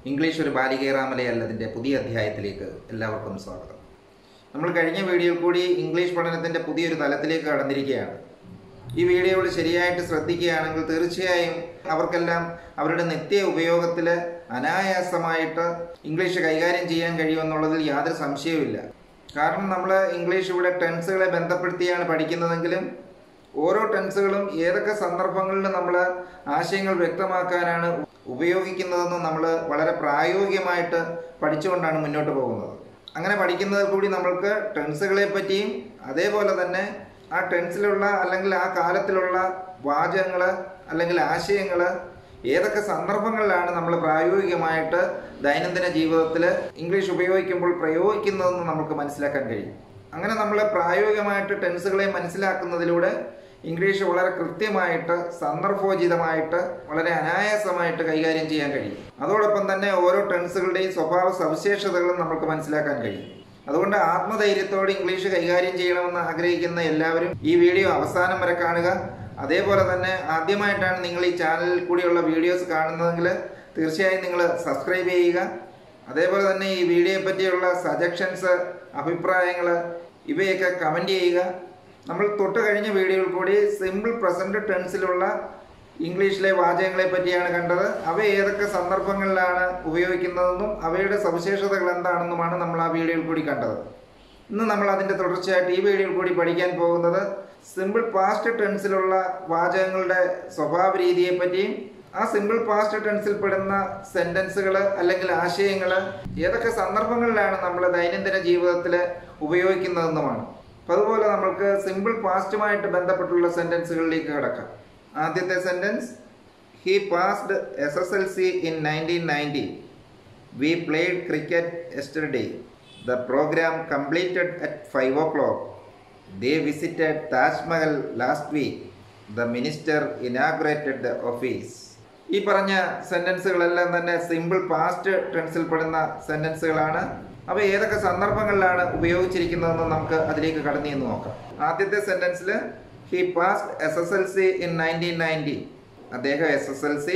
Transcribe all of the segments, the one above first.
English ഒരു ബാലികേറാമലയല്ലതിൻ്റെ പുതിയ അധ്യായത്തിലേക്ക് എല്ലാവർക്കും സ്വാഗതം. നമ്മൾ കഴിഞ്ഞ വീഡിയോയിൽ കൂടി ഇംഗ്ലീഷ് പഠനത്തിൻ്റെ പുതിയൊരു തലത്തിലേക്ക് കടന്നിരിക്കുകയാണ്. ഈ വീഡിയോകൾ ശരിയായിട്ട് ശ്രദ്ധിക്കുകയാണെങ്കിൽ തീർച്ചയായും അവർക്കെല്ലാം അവരുടെ നിത്യ ഉപയോഗത്തിൽ അനായാസമായിട്ട് ഇംഗ്ലീഷ് കൈകാര്യം ചെയ്യാൻ കഴിയുമെന്നുള്ളതിൽ യാതൊരു സംശയവുമില്ല. കാരണം നമ്മൾ ഇംഗ്ലീഷ് ഇവിടെ ടെൻസുകളെ ബന്ധപ്പെടുത്തിയാണ് പഠിക്കുന്നതെങ്കിലും ഓരോ ടെൻസുകളും ഏതൊക്കെ സന്ദർഭങ്ങളിൽ നമ്മൾ ആശയങ്ങൾ വ്യക്തമാക്കാനാണ് ഉപയോഗിക്കുന്നതെന്ന് നമ്മൾ വളരെ പ്രായോഗികമായിട്ട് പഠിച്ചുകൊണ്ടാണ് മുന്നോട്ട് പോകുന്നത്. അങ്ങനെ പഠിക്കുന്നതിൽ കൂടി നമ്മൾക്ക് ടെൻസുകളെ പറ്റിയും അതേപോലെ തന്നെ ആ ടെൻസിലുള്ള അല്ലെങ്കിൽ ആ കാലത്തിലുള്ള വാചകങ്ങൾ അല്ലെങ്കിൽ ആശയങ്ങൾ ഏതൊക്കെ സന്ദർഭങ്ങളിലാണ് നമ്മൾ പ്രായോഗികമായിട്ട് ദൈനംദിന ജീവിതത്തിൽ ഇംഗ്ലീഷ് ഉപയോഗിക്കുമ്പോൾ പ്രയോഗിക്കുന്നതെന്ന് നമുക്ക് മനസ്സിലാക്കാൻ കഴിയും. അങ്ങനെ നമ്മൾ പ്രായോഗികമായിട്ട് ടെൻസുകളെ മനസ്സിലാക്കുന്നതിലൂടെ ഇംഗ്ലീഷ് വളരെ കൃത്യമായിട്ട് സന്ദർഭോചിതമായിട്ട് വളരെ അനായാസമായിട്ട് കൈകാര്യം ചെയ്യാൻ കഴിയും. അതോടൊപ്പം തന്നെ ഓരോ ടെൻസുകളുടെയും സ്വഭാവ സവിശേഷതകളും നമുക്ക് മനസ്സിലാക്കാൻ കഴിയും. അതുകൊണ്ട് ആത്മധൈര്യത്തോടെ ഇംഗ്ലീഷ് കൈകാര്യം ചെയ്യണമെന്ന് ആഗ്രഹിക്കുന്ന എല്ലാവരും ഈ വീഡിയോ അവസാനം വരെ കാണുക. അതേപോലെ തന്നെ ആദ്യമായിട്ടാണ് നിങ്ങൾ ഈ ചാനലിൽ കൂടിയുള്ള വീഡിയോസ് കാണുന്നതെങ്കിൽ തീർച്ചയായും നിങ്ങൾ സബ്സ്ക്രൈബ് ചെയ്യുക. അതേപോലെ തന്നെ ഈ വീഡിയോയെ പറ്റിയുള്ള സജഷൻസ്, അഭിപ്രായങ്ങൾ ഇവയൊക്കെ കമൻറ്റ് ചെയ്യുക. നമ്മൾ തൊട്ട് കഴിഞ്ഞ വീഡിയോയിൽ കൂടി സിമ്പിൾ പ്രസൻറ്റ് ടെൻസിലുള്ള ഇംഗ്ലീഷിലെ വാചകങ്ങളെ പറ്റിയാണ് കണ്ടത്. അവ ഏതൊക്കെ സന്ദർഭങ്ങളിലാണ് ഉപയോഗിക്കുന്നതെന്നും അവയുടെ സവിശേഷതകൾ എന്താണെന്നുമാണ് നമ്മൾ ആ വീഡിയോയിൽ കൂടി കണ്ടത്. ഇന്ന് നമ്മൾ അതിൻ്റെ തുടർച്ചയായിട്ട് ഈ വീഡിയോയിൽ കൂടി പഠിക്കാൻ പോകുന്നത് സിമ്പിൾ പാസ്റ്റ് ടെൻസിലുള്ള വാചകങ്ങളുടെ സ്വഭാവ രീതിയെ പറ്റിയും ആ സിമ്പിൾ പാസ്റ്റ് ടെൻസിൽ പെടുന്ന സെൻറ്റൻസുകൾ അല്ലെങ്കിൽ ആശയങ്ങൾ ഏതൊക്കെ സന്ദർഭങ്ങളിലാണ് നമ്മൾ ദൈനംദിന ജീവിതത്തിൽ ഉപയോഗിക്കുന്നതെന്നുമാണ്. അപ്പോൾ അതുപോലെ നമ്മൾക്ക് സിമ്പിൾ പാസ്റ്റുമായിട്ട് ബന്ധപ്പെട്ടുള്ള സെൻറ്റൻസുകളിലേക്ക് കിടക്കാം. ആദ്യത്തെ sentence, he passed SSLC in 1990. We played cricket yesterday. The program completed at 5 o'clock. They visited Taj Mahal last week. The minister inaugurated the office. ഈ പറഞ്ഞ സെൻറ്റൻസുകളെല്ലാം തന്നെ സിമ്പിൾ പാസ്റ്റ് ടെൻസിൽ പെടുന്ന സെൻറ്റൻസുകളാണ്. അവ ഏതൊക്കെ സന്ദർഭങ്ങളിലാണ് ഉപയോഗിച്ചിരിക്കുന്നതെന്ന് നമുക്ക് അതിലേക്ക് കടന്നു എന്ന് നോക്കാം. ആദ്യത്തെ സെൻറ്റൻസിൽ ഹി പാസ്ഡ് SSLC in 1990. അദ്ദേഹം SSLC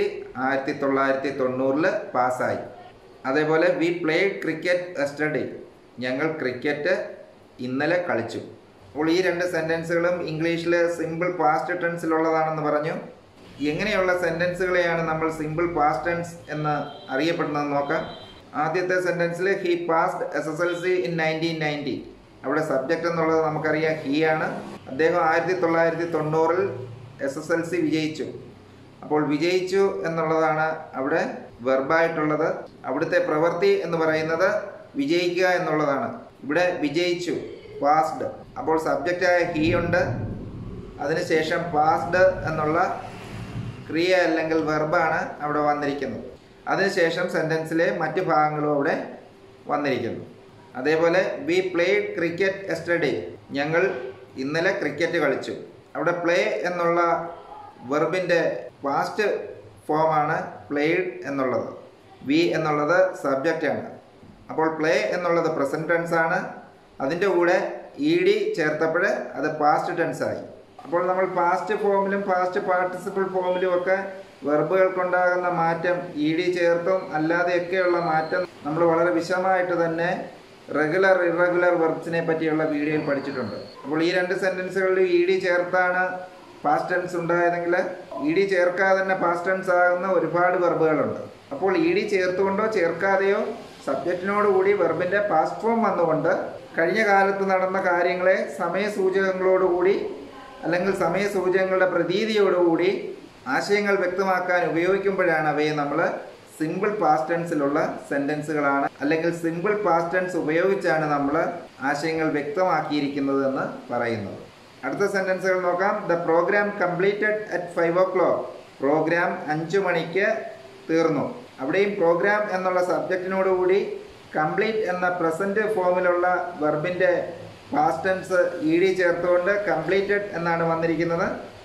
1990 പാസ്സായി. അതേപോലെ വി പ്ലേഡ് ക്രിക്കറ്റ് യെസ്റ്റർഡേ. ഞങ്ങൾ ക്രിക്കറ്റ് ഇന്നലെ കളിച്ചു. അപ്പോൾ ഈ രണ്ട് സെൻറ്റൻസുകളും ഇംഗ്ലീഷിൽ സിമ്പിൾ പാസ്റ്റ് ടെൻസിലുള്ളതാണെന്ന് പറഞ്ഞു. എങ്ങനെയുള്ള സെൻറ്റൻസുകളെയാണ് നമ്മൾ സിമ്പിൾ പാസ്റ്റ് ടെൻസ് എന്ന് അറിയപ്പെടുന്നതെന്ന് നോക്കാം. ആദ്യത്തെ സെൻറ്റൻസിൽ ഹി പാസ്ഡ് SSLC in 1990. അവിടെ സബ്ജക്റ്റ് എന്നുള്ളത് നമുക്കറിയാം ഹി ആണ്. അദ്ദേഹം 1990 SSLC വിജയിച്ചു. അപ്പോൾ വിജയിച്ചു എന്നുള്ളതാണ് അവിടെ വെർബായിട്ടുള്ളത്. അവിടുത്തെ പ്രവൃത്തി എന്ന് പറയുന്നത് വിജയിക്കുക എന്നുള്ളതാണ്. ഇവിടെ വിജയിച്ചു, പാസ്ഡ്. അപ്പോൾ സബ്ജക്റ്റായ ഹി ഉണ്ട്, അതിനുശേഷം പാസ്ഡ് എന്നുള്ള ക്രിയ അല്ലെങ്കിൽ വെർബാണ് അവിടെ വന്നിരിക്കുന്നത്. അതിനുശേഷം സെൻറ്റൻസിലെ മറ്റ് ഭാഗങ്ങളും അവിടെ വന്നിരിക്കുന്നു. അതേപോലെ വി പ്ലേഡ് ക്രിക്കറ്റ് യെസ്റ്റർഡേ. ഞങ്ങൾ ഇന്നലെ ക്രിക്കറ്റ് കളിച്ചു. അവിടെ പ്ലേ എന്നുള്ള വെർബിൻ്റെ പാസ്റ്റ് ഫോമാണ് പ്ലേഡ് എന്നുള്ളത്. വി എന്നുള്ളത് സബ്ജക്റ്റാണ്. അപ്പോൾ പ്ലേ എന്നുള്ളത് പ്രസൻറ്റ് ടെൻസ് ആണ്. അതിൻ്റെ കൂടെ ED ചേർത്തപ്പോൾ അത് പാസ്റ്റ് ടെൻസായി. അപ്പോൾ നമ്മൾ പാസ്റ്റ് ഫോമിലും പാസ്റ്റ് പാർട്ടിസിപ്പിൾ ഫോമിലും ഒക്കെ വെർബുകൾക്കുണ്ടാകുന്ന മാറ്റം ED ചേർത്തും അല്ലാതെയൊക്കെയുള്ള മാറ്റം നമ്മൾ വളരെ വിശദമായിട്ട് തന്നെ റെഗുലർ ഇറഗുലർ വെർബ്സിനെ പറ്റിയുള്ള വീഡിയോയിൽ പഠിച്ചിട്ടുണ്ട്. അപ്പോൾ ഈ രണ്ട് സെൻറ്റൻസുകളിൽ ED ചേർത്താണ് പാസ്റ്റ് ടെൻസ് ഉണ്ടായതെങ്കിൽ ED ചേർക്കാതെ തന്നെ പാസ്റ്റ് ടെൻസ് ആകുന്ന ഒരുപാട് വെർബുകളുണ്ട്. അപ്പോൾ ED ചേർത്തുകൊണ്ടോ ചേർക്കാതെയോ സബ്ജക്റ്റിനോടുകൂടി വെർബിൻ്റെ പാസ്റ്റ് ഫോം വന്നുകൊണ്ട് കഴിഞ്ഞ കാലത്ത് നടന്ന കാര്യങ്ങളെ സമയസൂചകങ്ങളോടുകൂടി അല്ലെങ്കിൽ സമയസൂചകങ്ങളുടെ പ്രതീതിയോടുകൂടി ആശയങ്ങൾ വ്യക്തമാക്കാൻ ഉപയോഗിക്കുമ്പോഴാണ് അവയെ നമ്മൾ സിമ്പിൾ പാസ്റ്റ് ടെൻസിലുള്ള സെൻറ്റൻസുകളാണ് അല്ലെങ്കിൽ സിമ്പിൾ പാസ്റ്റ് ടെൻസ് ഉപയോഗിച്ചാണ് നമ്മൾ ആശയങ്ങൾ വ്യക്തമാക്കിയിരിക്കുന്നത് എന്ന് പറയുന്നത്. അടുത്ത സെൻറ്റൻസുകൾ നോക്കാം. The programme completed at 5 o'clock. Programme 5 മണിക്ക് തീർന്നു. അവിടെയും പ്രോഗ്രാം എന്നുള്ള സബ്ജക്റ്റിനോടുകൂടി കംപ്ലീറ്റ് എന്ന പ്രസൻറ്റ് ഫോമിലുള്ള വെർബിൻ്റെ പാസ്റ്റ് ടെൻസ് ED ചേർത്തുകൊണ്ട് കംപ്ലീറ്റഡ് എന്നാണ് വന്നിരിക്കുന്നത്.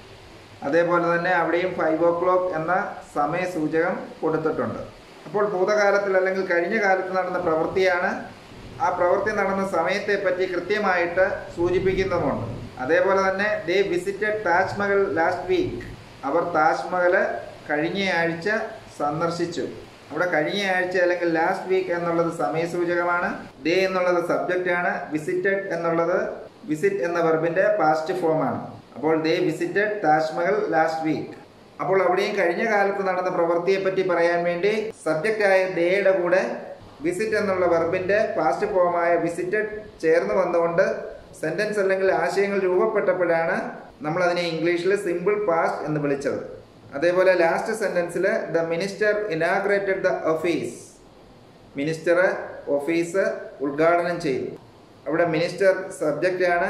അതേപോലെ തന്നെ അവിടെയും 5 o'clock എന്ന സമയസൂചകം കൊടുത്തിട്ടുണ്ട്. അപ്പോൾ ഭൂതകാലത്തിൽ അല്ലെങ്കിൽ കഴിഞ്ഞ കാലത്ത് നടന്ന പ്രവൃത്തിയാണ്. ആ പ്രവൃത്തി നടന്ന സമയത്തെ പറ്റി കൃത്യമായിട്ട് സൂചിപ്പിക്കുന്നതുമുണ്ട്. അതേപോലെ തന്നെ they visited Taj Mahal last week. അവർ താജ് മഹൽ കഴിഞ്ഞ ആഴ്ച സന്ദർശിച്ചു. അവിടെ കഴിഞ്ഞ ആഴ്ച അല്ലെങ്കിൽ ലാസ്റ്റ് വീക്ക് എന്നുള്ളത് സമയസൂചകമാണ്. ദേ എന്നുള്ളത് സബ്ജക്റ്റ് ആണ്. വിസിറ്റഡ് എന്നുള്ളത് വിസിറ്റ് എന്ന വെർബിന്റെ പാസ്റ്റ് ഫോം ആണ്. അപ്പോൾ they visited Taj Mahal last week. അപ്പോൾ അവിടെയും കഴിഞ്ഞ കാലത്ത് നടന്ന പ്രവൃത്തിയെ പറ്റി പറയാൻ വേണ്ടി സബ്ജക്റ്റായ ദേയുടെ കൂടെ വിസിറ്റ് എന്നുള്ള വെർബിന്റെ പാസ്റ്റ് ഫോമായ വിസിറ്റഡ് ചേർന്ന് വന്നുകൊണ്ട് സെന്റൻസ് അല്ലെങ്കിൽ ആശയങ്ങൾ രൂപപ്പെട്ടപ്പോഴാണ് നമ്മൾ അതിനെ ഇംഗ്ലീഷിൽ സിമ്പിൾ പാസ്റ്റ് എന്ന് വിളിച്ചത്. അതേപോലെ ലാസ്റ്റ് സെന്റൻസിൽ the minister inaugurated the office. Minister office ഉദ്ഘാടനം ചെയ്തു. അവിടെ മിനിസ്റ്റർ സബ്ജക്റ്റ് ആണ്.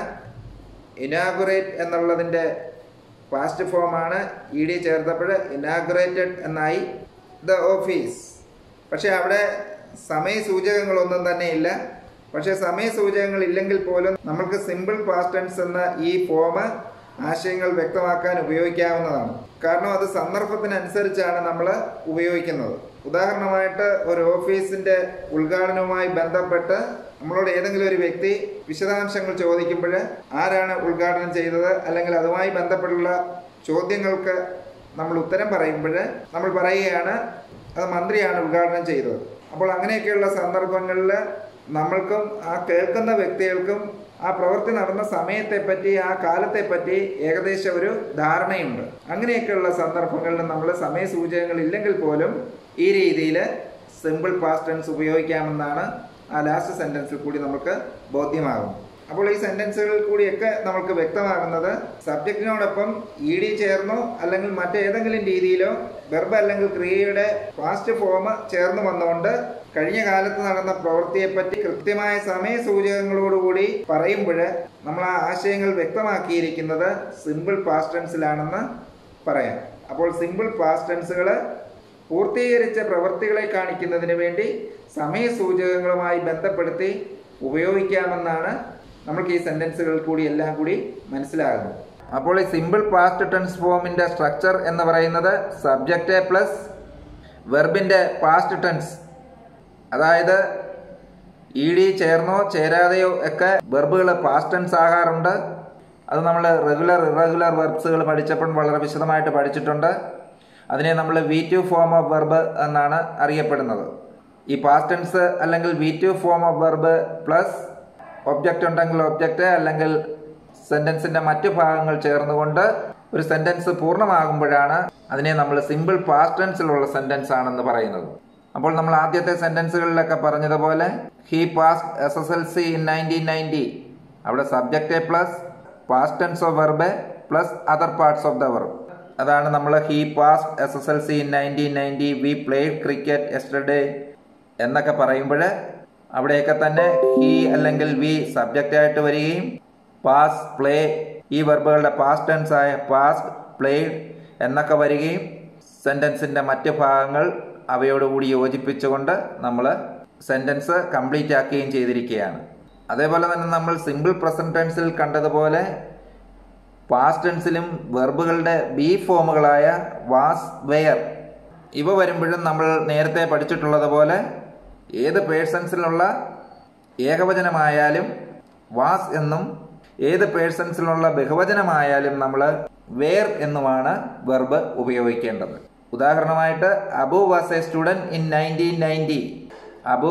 ഇനാഗുറേറ്റ് എന്നുള്ളതിൻ്റെ പാസ്റ്റ് ഫോമാണ്. ഇ ഡി ചേർത്തപ്പോൾ ഇനാഗുറേറ്റഡ് എന്നായി ദ ഓഫീസ്. പക്ഷേ അവിടെ സമയസൂചകങ്ങളൊന്നും തന്നെ ഇല്ല. പക്ഷേ സമയസൂചകങ്ങൾ ഇല്ലെങ്കിൽ പോലും നമ്മൾക്ക് സിമ്പിൾ പാസ്റ്റ് ടെൻസ് എന്ന ഈ ഫോം ആശയങ്ങൾ വ്യക്തമാക്കാൻ ഉപയോഗിക്കാവുന്നതാണ്. കാരണം അത് സന്ദർഭത്തിനനുസരിച്ചാണ് നമ്മൾ ഉപയോഗിക്കുന്നത്. ഉദാഹരണമായിട്ട് ഒരു ഓഫീസിൻ്റെ ഉദ്ഘാടനവുമായി ബന്ധപ്പെട്ട് നമ്മളോട് ഏതെങ്കിലും ഒരു വ്യക്തി വിശദാംശങ്ങൾ ചോദിക്കുമ്പോൾ ആരാണ് ഉദ്ഘാടനം ചെയ്തത് അല്ലെങ്കിൽ അതുമായി ബന്ധപ്പെട്ടുള്ള ചോദ്യങ്ങൾക്ക് നമ്മൾ ഉത്തരം പറയുമ്പോൾ നമ്മൾ പറയുകയാണ് അത് മന്ത്രിയാണ് ഉദ്ഘാടനം ചെയ്തത്. അപ്പോൾ അങ്ങനെയൊക്കെയുള്ള സന്ദർഭങ്ങളിൽ നമ്മൾക്കും ആ കേൾക്കുന്ന വ്യക്തികൾക്കും ആ പ്രവൃത്തി നടന്ന സമയത്തെപ്പറ്റി ആ കാലത്തെപ്പറ്റി ഏകദേശം ഒരു ധാരണയുണ്ട്. അങ്ങനെയൊക്കെയുള്ള സന്ദർഭങ്ങളിൽ നമ്മൾ സമയസൂചകങ്ങൾ ഇല്ലെങ്കിൽ പോലും ഈ രീതിയിൽ സിമ്പിൾ പാസ്റ്റ് ടെൻസ് ഉപയോഗിക്കാമെന്നാണ് ആ ലാസ്റ്റ് സെൻറ്റൻസിൽ കൂടി നമുക്ക് ബോധ്യമാകും. അപ്പോൾ ഈ സെൻറ്റൻസുകളിൽ കൂടിയൊക്കെ നമുക്ക് വ്യക്തമാകുന്നത് സബ്ജക്റ്റിനോടൊപ്പം ഇ ഡി ചേർന്നോ അല്ലെങ്കിൽ മറ്റേതെങ്കിലും രീതിയിലോ വെർബ് അല്ലെങ്കിൽ ക്രിയയുടെ പാസ്റ്റ് ഫോം ചേർന്ന് വന്നുകൊണ്ട് കഴിഞ്ഞ കാലത്ത് നടന്ന പ്രവൃത്തിയെപ്പറ്റി കൃത്യമായ സമയസൂചകങ്ങളോടുകൂടി പറയുമ്പോൾ നമ്മൾ ആ ആശയങ്ങൾ വ്യക്തമാക്കിയിരിക്കുന്നത് സിമ്പിൾ പാസ്റ്റ് ടെൻസിലാണെന്ന് പറയാം. അപ്പോൾ സിമ്പിൾ പാസ്റ്റ് ടെൻസുകൾ പൂർത്തീകരിച്ച പ്രവൃത്തികളെ കാണിക്കുന്നതിന് വേണ്ടി സമയസൂചകങ്ങളുമായി ബന്ധപ്പെടുത്തി ഉപയോഗിക്കാമെന്നാണ് നമുക്ക് ഈ സെൻറ്റൻസുകൾ കൂടി എല്ലാം കൂടി മനസ്സിലാകുന്നത്. അപ്പോൾ ഈ സിമ്പിൾ പാസ്റ്റ് ടെൻസ് ഫോമിൻ്റെ സ്ട്രക്ചർ എന്ന് പറയുന്നത് സബ്ജക്റ്റ് പ്ലസ് വെർബിൻ്റെ പാസ്റ്റ് ടെൻസ്. അതായത് ഇ ഡി ചേർന്നോ ചേരാതെയോ ഒക്കെ വെർബുകൾ പാസ്റ്റ് ടെൻസ് ആകാറുണ്ട്. അത് നമ്മൾ റെഗുലർ ഇറഗുലർ വെർബ്സുകൾ പഠിച്ചപ്പോൾ വളരെ വിശദമായിട്ട് പഠിച്ചിട്ടുണ്ട്. അതിനെ നമ്മൾ V2 ഫോം ഓഫ് വെർബ് എന്നാണ് അറിയപ്പെടുന്നത്. ഈ പാസ്റ്റ് ടെൻസ് അല്ലെങ്കിൽ V2 form of verb plus object ഉണ്ടെങ്കിൽ ഒബ്ജക്റ്റ് അല്ലെങ്കിൽ സെൻറ്റൻസിൻ്റെ മറ്റു ഭാഗങ്ങൾ ചേർന്നുകൊണ്ട് ഒരു സെൻറ്റൻസ് പൂർണ്ണമാകുമ്പോഴാണ് അതിനെ നമ്മൾ സിമ്പിൾ പാസ്റ്റ് ടെൻസിലുള്ള സെൻറ്റൻസ് ആണെന്ന് പറയുന്നത്. അപ്പോൾ നമ്മൾ ആദ്യത്തെ സെൻറ്റൻസുകളിലൊക്കെ പറഞ്ഞതുപോലെ ഹി പാസ്ഡ് SSLC ഇൻ 1990. അവിടെ subject plus past tense of verb plus other parts of the verb. അതാണ് നമ്മൾ he passed SSLC in 1990, we played cricket yesterday എന്നൊക്കെ പറയുമ്പോൾ അവിടെയൊക്കെ തന്നെ ഹി അല്ലെങ്കിൽ വി സബ്ജക്റ്റ് ആയിട്ട് വരികയും പാസ് പ്ലേ ഈ വെർബുകളുടെ പാസ്റ്റ് ടെൻസ് ആയ പാസ്ഡ് പ്ലേഡ് എന്നൊക്കെ വരികയും സെൻറ്റൻസിൻ്റെ മറ്റ് ഭാഗങ്ങൾ അവയോടുകൂടി യോജിപ്പിച്ചുകൊണ്ട് നമ്മൾ സെൻറ്റൻസ് കംപ്ലീറ്റ് ആക്കുകയും ചെയ്തിരിക്കുകയാണ്. അതേപോലെ തന്നെ നമ്മൾ സിമ്പിൾ പ്രസന്റ് ടെൻസിൽ കണ്ടതുപോലെ പാസ്റ്റ് ടെൻസിലും വെർബുകളുടെ ബി ഫോമുകളായ വാസ്, വെയർ ഇവ വരുമ്പോഴും നമ്മൾ നേരത്തെ പഠിച്ചിട്ടുള്ളതുപോലെ ഏത് പേഴ്സൺസിലുള്ള ഏകവചനമായാലും വാസ് എന്നും ഏത് പേഴ്സൺസിലുള്ള ബഹുവചനമായാലും നമ്മൾ വെയർ എന്നുമാണ് വെർബ് ഉപയോഗിക്കേണ്ടത്. ഉദാഹരണമായിട്ട് Abu was a student in 1990. Abu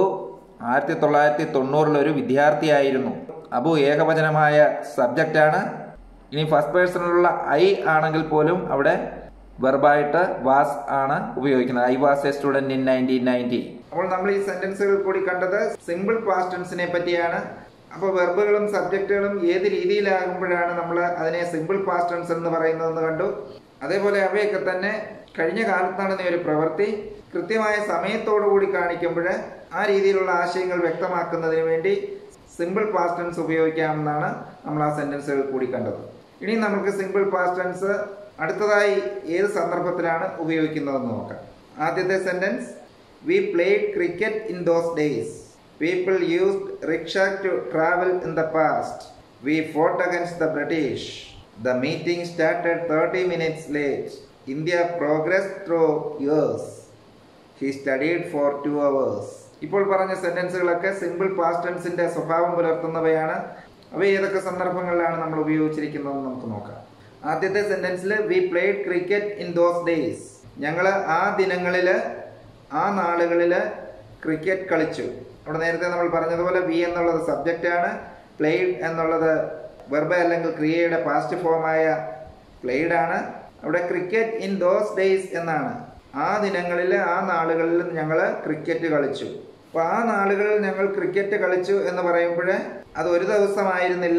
1990 ഒരു വിദ്യാർത്ഥിയായിരുന്നു. അബു ഏകവചനമായ സബ്ജക്റ്റാണ്. ഇനി ഫസ്റ്റ് പേഴ്സണിലുള്ള ഐ ആണെങ്കിൽ പോലും അവിടെ വെർബായിട്ട് വാസ് ആണ് ഉപയോഗിക്കുന്നത്. I was a student in 1990. അപ്പോൾ നമ്മൾ ഈ സെന്റൻസുകൾ കൂടി കണ്ടത് സിമ്പിൾ പാസ്റ്റ് ടെൻസിനെ പറ്റിയാണ്. അപ്പോൾ വെർബുകളും സബ്ജക്റ്റുകളും ഏത് രീതിയിലാകുമ്പോഴാണ് നമ്മൾ അതിനെ സിമ്പിൾ പാസ്റ്റ് ടെൻസ് എന്ന് പറയുന്നതെന്ന് കണ്ടു. അതേപോലെ അവയൊക്കെ തന്നെ കഴിഞ്ഞ കാലത്ത് നടന്ന ഒരു പ്രവൃത്തി കൃത്യമായ സമയത്തോടുകൂടി കാണിക്കുമ്പോൾ ആ രീതിയിലുള്ള ആശയങ്ങൾ വ്യക്തമാക്കുന്നതിന് വേണ്ടി സിമ്പിൾ പാസ്റ്റ് ടെൻസ് ഉപയോഗിക്കാമെന്നാണ് നമ്മൾ ആ സെന്റൻസുകൾ കൂടി കണ്ടത്. ഇനി നമുക്ക് സിമ്പിൾ പാസ്റ്റ് ടെൻസ് അടുത്തതായി ഏത് സന്ദർഭത്തിലാണ് ഉപയോഗിക്കുന്നതെന്ന് നോക്കാം. ആദ്യത്തെ sentence we played cricket in those days. People used rickshaw to travel in the past. We fought against the British. The meeting started 30 minutes late. India progress through years. He studied for 2 hours. ഇപ്പോൾ പറഞ്ഞ സെന്റൻസുകളൊക്കെ simple past ടെൻസിന്റെ സ്വഭാവം പുലർത്തുന്നവയാണ്. അവ ഏതൊക്കെ സന്ദർഭങ്ങളിലാണ് നമ്മൾ ഉപയോഗിച്ചിരിക്കുന്നതെന്ന് നമുക്ക് നോക്കാം. ആദ്യത്തെ സെന്റൻസിൽ we played cricket in those days. ഞങ്ങൾ ആ ദിനങ്ങളിൽ ആ നാളുകളിൽ ക്രിക്കറ്റ് കളിച്ചു. അവിടെ നേരത്തെ നമ്മൾ പറഞ്ഞതുപോലെ വി എന്നുള്ളത് സബ്ജക്റ്റാണ്, പ്ലേഡ് എന്നുള്ളത് വെർബ് അല്ലെങ്കിൽ ക്രിയയുടെ പാസ്റ്റ് ഫോമായ പ്ലേഡ് ആണ്. അവിടെ ക്രിക്കറ്റ് ഇൻ ദോസ് ഡേയ്സ് എന്നാണ്. ആ ദിനങ്ങളിൽ ആ നാളുകളിൽ ഞങ്ങൾ ക്രിക്കറ്റ് കളിച്ചു. അപ്പോൾ ആ നാളുകളിൽ ഞങ്ങൾ ക്രിക്കറ്റ് കളിച്ചു എന്ന് പറയുമ്പോൾ അത് ഒരു ദിവസമായിരുന്നില്ല,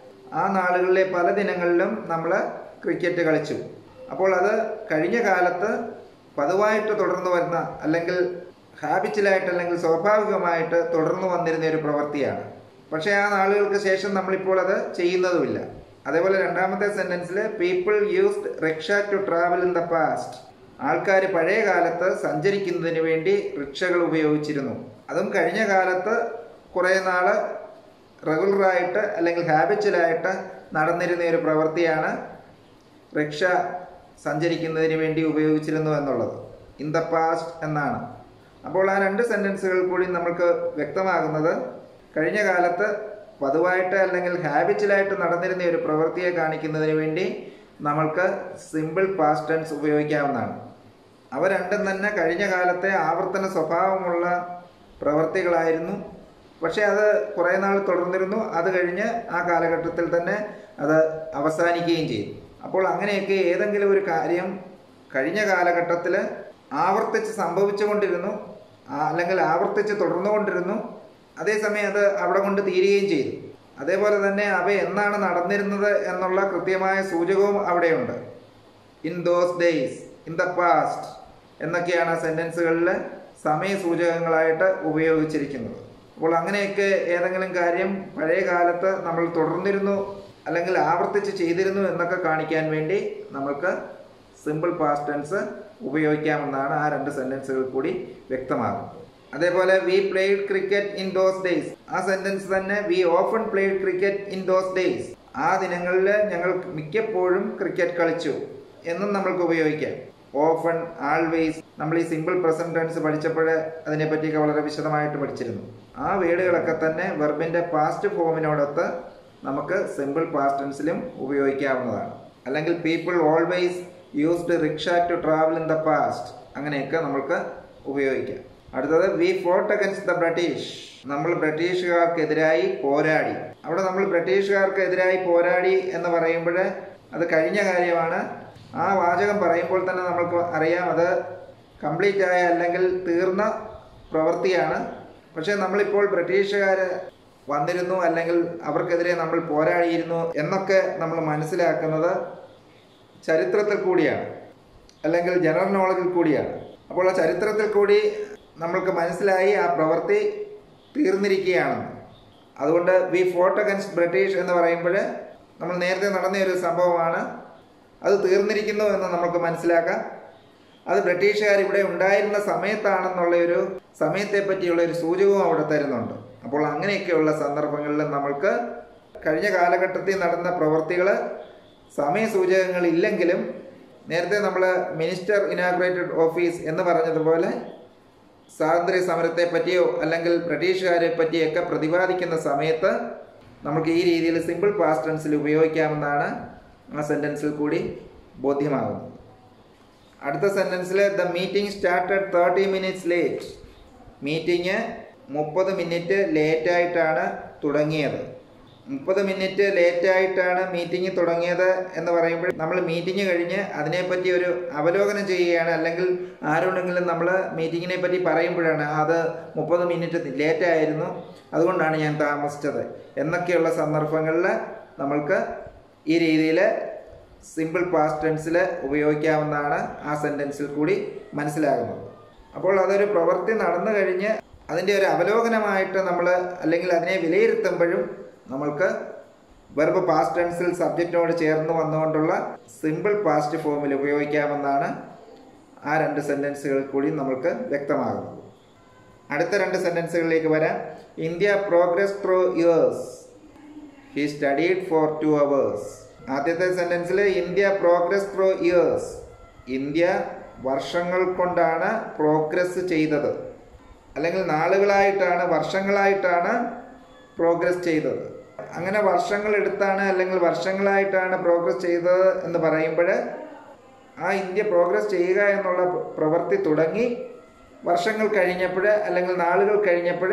ആ നാളുകളിലെ പല ദിനങ്ങളിലും നമ്മൾ ക്രിക്കറ്റ് കളിച്ചു. അപ്പോൾ അത് കഴിഞ്ഞ കാലത്ത് പതിവായിട്ട് തുടർന്നു വരുന്ന അല്ലെങ്കിൽ ഹാബിച്വലായിട്ട് അല്ലെങ്കിൽ സ്വാഭാവികമായിട്ട് തുടർന്നു വന്നിരുന്ന ഒരു പ്രവൃത്തിയാണ്. പക്ഷേ ആ നാളുകൾക്ക് ശേഷം നമ്മളിപ്പോൾ അത് ചെയ്യുന്നതുമില്ല. അതേപോലെ രണ്ടാമത്തെ സെന്റൻസിൽ people used rickshaw to travel in the past. ആൾക്കാർ പഴയ കാലത്ത് സഞ്ചരിക്കുന്നതിന് വേണ്ടി റിക്ഷകൾ ഉപയോഗിച്ചിരുന്നു. അതും കഴിഞ്ഞ കാലത്ത് കുറേ നാൾ റെഗുലറായിട്ട് അല്ലെങ്കിൽ ഹാബിച്വലായിട്ട് നടന്നിരുന്ന ഒരു പ്രവൃത്തിയാണ് റിക്ഷ സഞ്ചരിക്കുന്നതിന് വേണ്ടി ഉപയോഗിച്ചിരുന്നു എന്നുള്ളത്. ഇൻ ദ പാസ്റ്റ് എന്നാണ്. അപ്പോൾ ആ രണ്ട് സെന്റൻസുകൾ കൂടി നമുക്ക് വ്യക്തമാകുന്നത് കഴിഞ്ഞ കാലത്ത് പതിവായിട്ട് അല്ലെങ്കിൽ ഹാബിച്വലായിട്ട് നടന്നിരുന്ന ഒരു പ്രവൃത്തിയെ കാണിക്കുന്നതിന് വേണ്ടി നമ്മൾക്ക് സിമ്പിൾ പാസ്റ്റ് ടെൻസ് ഉപയോഗിക്കാവുന്നതാണ്. അവ രണ്ടും തന്നെ കഴിഞ്ഞ കാലത്തെ ആവർത്തന സ്വഭാവമുള്ള പ്രവൃത്തികളായിരുന്നു. പക്ഷേ അത് കുറേ നാൾ തുടർന്നിരുന്നു. അത് കഴിഞ്ഞ് ആ കാലഘട്ടത്തിൽ തന്നെ അത് അവസാനിക്കുകയും ചെയ്തു. അപ്പോൾ അങ്ങനെയൊക്കെ ഏതെങ്കിലും ഒരു കാര്യം കഴിഞ്ഞ കാലഘട്ടത്തിൽ ആവർത്തിച്ച് സംഭവിച്ചുകൊണ്ടിരുന്നു അല്ലെങ്കിൽ ആവർത്തിച്ച് തുടർന്നുകൊണ്ടിരുന്നു, അതേസമയം അത് അവിടെ കൊണ്ട് തീരുകയും ചെയ്തു. അതേപോലെ തന്നെ അവ എന്നാണ് നടന്നിരുന്നത് എന്നുള്ള കൃത്യമായ സൂചകവും അവിടെയുണ്ട്. In those days, in the past എന്നൊക്കെയാണ് ആ സെൻറ്റൻസുകളിൽ സമയസൂചകങ്ങളായിട്ട് ഉപയോഗിച്ചിരിക്കുന്നത്. അപ്പോൾ അങ്ങനെയൊക്കെ ഏതെങ്കിലും കാര്യം പഴയ കാലത്ത് നമ്മൾ തുടർന്നിരുന്നു അല്ലെങ്കിൽ ആവർത്തിച്ച് ചെയ്തിരുന്നു എന്നൊക്കെ കാണിക്കാൻ വേണ്ടി നമുക്ക് സിമ്പിൾ പാസ്റ്റ് ടെൻസ് ഉപയോഗിക്കാമെന്നാണ് ആ രണ്ട് സെൻറ്റൻസുകൾ കൂടി വ്യക്തമാകുന്നത്. അതേപോലെ we played cricket in those days, ആ സെന്റൻസ് തന്നെ we often played cricket in those days, ആ ദിനങ്ങളിൽ ഞങ്ങൾ മിക്കപ്പോഴും ക്രിക്കറ്റ് കളിച്ചു എന്നും നമ്മൾക്ക് ഉപയോഗിക്കാം. ഓഫൺ, ആൾവേസ്, നമ്മൾ ഈ സിമ്പിൾ പ്രസന്റ് ടെൻസ് പഠിച്ചപ്പോൾ അതിനെപ്പറ്റിയൊക്കെ വളരെ വിശദമായിട്ട് പഠിച്ചിരുന്നു. ആ വേർഡുകളൊക്കെ തന്നെ വെർബിന്റെ പാസ്റ്റ് ഫോമിനോടൊത്ത് നമുക്ക് സിമ്പിൾ പാസ്റ്റ് ടെൻസിലും ഉപയോഗിക്കാവുന്നതാണ്. അല്ലെങ്കിൽ people always used rickshaw to travel in the past, അങ്ങനെയൊക്കെ നമുക്ക് ഉപയോഗിക്കാം. അടുത്തത് we fought against the British, നമ്മൾ ബ്രിട്ടീഷുകാർക്കെതിരായി പോരാടി. അവിടെ നമ്മൾ ബ്രിട്ടീഷുകാർക്കെതിരായി പോരാടി എന്ന് പറയുമ്പോൾ അത് കഴിഞ്ഞ കാര്യമാണ്. ആ വാചകം പറയുമ്പോൾ തന്നെ നമുക്ക് അറിയാം അത് കംപ്ലീറ്റ് ആയ അല്ലെങ്കിൽ തീർന്ന പ്രവൃത്തിയാണ്. പക്ഷേ നമ്മളിപ്പോൾ ബ്രിട്ടീഷുകാർ വന്നിരുന്നു അല്ലെങ്കിൽ അവർക്കെതിരെ നമ്മൾ പോരാടിയിരുന്നു എന്നൊക്കെ നമ്മൾ മനസ്സിലാക്കുന്നത് ചരിത്രത്തിൽ കൂടിയാണ് അല്ലെങ്കിൽ ജനറൽ നോളജിൽ കൂടിയാണ്. അപ്പോൾ ആ ചരിത്രത്തിൽ കൂടി നമ്മൾക്ക് മനസ്സിലായി ആ പ്രവൃത്തി തീർന്നിരിക്കുകയാണെന്ന്. അതുകൊണ്ട് വി ഫോട്ട് അഗൻസ്റ്റ് ബ്രിട്ടീഷ് എന്ന് പറയുമ്പോൾ നമ്മൾ നേരത്തെ നടന്ന ഒരു സംഭവമാണ്, അത് തീർന്നിരിക്കുന്നു എന്ന് നമുക്ക് മനസ്സിലാക്കാം. അത് ബ്രിട്ടീഷുകാർ ഇവിടെ ഉണ്ടായിരുന്ന സമയത്താണെന്നുള്ള ഒരു സമയത്തെ പറ്റിയുള്ള ഒരു സൂചകവും അവിടെ തരുന്നുണ്ട്. അപ്പോൾ അങ്ങനെയൊക്കെയുള്ള സന്ദർഭങ്ങളിൽ നമ്മൾക്ക് കഴിഞ്ഞ കാലഘട്ടത്തിൽ നടന്ന പ്രവൃത്തികൾ സമയസൂചകങ്ങൾ ഇല്ലെങ്കിലും നേരത്തെ നമ്മൾ മിനിസ്റ്റർ ഇനാഗുറേറ്റഡ് ഓഫീസ് എന്ന് പറഞ്ഞതുപോലെ സ്വാതന്ത്ര്യ സമരത്തെ പറ്റിയോ അല്ലെങ്കിൽ ബ്രിട്ടീഷുകാരെ പറ്റിയൊക്കെ പ്രതിപാദിക്കുന്ന സമയത്ത് നമുക്ക് ഈ രീതിയിൽ സിമ്പിൾ പാസ്റ്റ് ടെൻസിൽ ഉപയോഗിക്കാമെന്നാണ് ആ സെൻറ്റൻസിൽ കൂടി ബോധ്യമാകുന്നത്. അടുത്ത സെൻറ്റൻസിൽ the meeting started 30 minutes late, meeting 30 minute ലേറ്റായിട്ടാണ് തുടങ്ങിയത്. 30 മിനിറ്റ് ലേറ്റായിട്ടാണ് മീറ്റിംഗ് തുടങ്ങിയത് എന്ന് പറയുമ്പോൾ നമ്മൾ മീറ്റിംഗ് കഴിഞ്ഞ് അതിനെപ്പറ്റി ഒരു അവലോകനം ചെയ്യുകയാണ്, അല്ലെങ്കിൽ ആരോടെങ്കിലും നമ്മൾ മീറ്റിങ്ങിനെ പറ്റി പറയുമ്പോഴാണ് അത് 30 മിനിറ്റ് ലേറ്റായിരുന്നു, അതുകൊണ്ടാണ് ഞാൻ താമസിച്ചത് എന്നൊക്കെയുള്ള സന്ദർഭങ്ങളിൽ നമ്മൾക്ക് ഈ രീതിയിൽ സിമ്പിൾ പാസ്റ്റ് ടെൻസിൽ ഉപയോഗിക്കാവുന്നതാണ് ആ സെൻറ്റൻസിൽ കൂടി മനസ്സിലാകുന്നത്. അപ്പോൾ അതൊരു പ്രവൃത്തി നടന്നു കഴിഞ്ഞ് അതിൻ്റെ ഒരു അവലോകനമായിട്ട് നമ്മൾ അല്ലെങ്കിൽ അതിനെ വിലയിരുത്തുമ്പോഴും നമ്മൾക്ക് വെർബ് പാസ്റ്റ് ടെൻസിൽ സബ്ജക്റ്റിനോട് ചേർന്ന് വന്നുകൊണ്ടുള്ള സിമ്പിൾ പാസ്റ്റ് ഫോമിൽ ഉപയോഗിക്കാമെന്നാണ് ആ രണ്ട് സെൻറ്റൻസുകൾ കൂടി നമ്മൾക്ക് വ്യക്തമാകുന്നത്. അടുത്ത രണ്ട് സെൻറ്റൻസുകളിലേക്ക് വരാം. India progress through years, he studied for 2 hours. ആദ്യത്തെ സെൻറ്റൻസിൽ India progress through years, India വർഷങ്ങൾ കൊണ്ടാണ് പ്രോഗ്രസ് ചെയ്തത്, അല്ലെങ്കിൽ നാളുകളായിട്ടാണ് വർഷങ്ങളായിട്ടാണ് പ്രോഗ്രസ് ചെയ്തത്. അങ്ങനെ വർഷങ്ങൾ എടുത്താണ് അല്ലെങ്കിൽ വർഷങ്ങളായിട്ടാണ് പ്രോഗ്രസ് ചെയ്തത് എന്ന് പറയുമ്പോൾ ആ ഇന്ത്യ പ്രോഗ്രസ് ചെയ്യുക എന്നുള്ള പ്രവൃത്തി തുടങ്ങി വർഷങ്ങൾ കഴിഞ്ഞപ്പോൾ അല്ലെങ്കിൽ നാളുകൾ കഴിഞ്ഞപ്പോൾ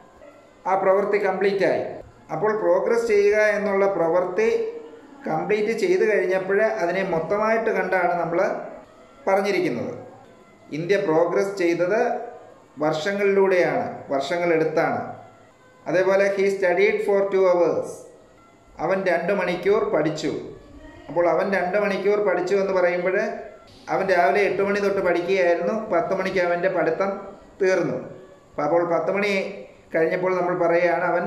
ആ പ്രവൃത്തി കംപ്ലീറ്റ് ആയി. അപ്പോൾ പ്രോഗ്രസ് ചെയ്യുക എന്നുള്ള പ്രവൃത്തി കംപ്ലീറ്റ് ചെയ്തു കഴിഞ്ഞപ്പോൾ അതിനെ മൊത്തമായിട്ട് കണ്ടാണ് നമ്മൾ പറഞ്ഞിരിക്കുന്നത്. ഇന്ത്യ പ്രോഗ്രസ് ചെയ്തത് വർഷങ്ങളിലൂടെയാണ്, വർഷങ്ങളെടുത്താണ്. അതേപോലെ ഹീ സ്റ്റഡീഡ് ഫോർ 2 hours, അവൻ 2 മണിക്കൂർ പഠിച്ചു. അപ്പോൾ അവൻ 2 മണിക്കൂർ പഠിച്ചു എന്ന് പറയുമ്പോൾ അവൻ രാവിലെ 8 മണി തൊട്ട് പഠിക്കുകയായിരുന്നു, 10 മണിക്ക് അവൻ്റെ പഠിത്തം തീർന്നു. അപ്പോൾ 10 മണി കഴിഞ്ഞപ്പോൾ നമ്മൾ പറയുകയാണ് അവൻ